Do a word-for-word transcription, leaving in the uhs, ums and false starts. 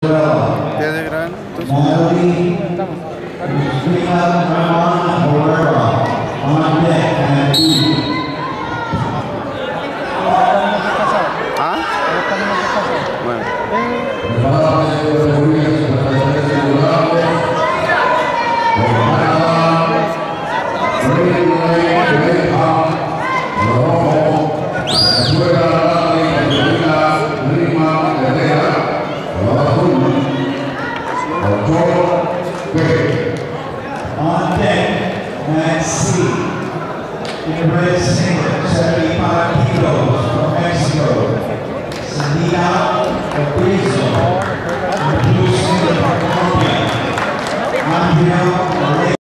Ya de gran. Natalie Cristina Herman Herrera on deck and two. ¿Ah? Bueno. On deck, Matt C. In red singlet, seventy-five kilos from Mexico. Sandia Abrizo. In blue singlet from Colombia. Angel